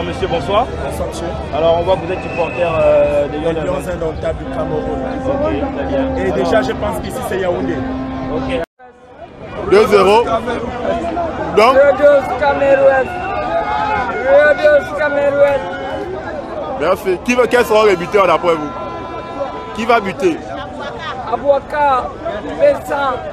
Alors monsieur, bonsoir. Bonsoir monsieur. Alors on voit que vous êtes supporter des Lions indomptables du Cameroun. Ok, très bien. Et déjà je pense qu'ici c'est Yaoundé. Ok. 2-0. Donc 2-2 Cameroun. 2-2 Cameroun. merci. Quels seront les buteurs d'après vous? Qui va buter? Abouaka, Vincent.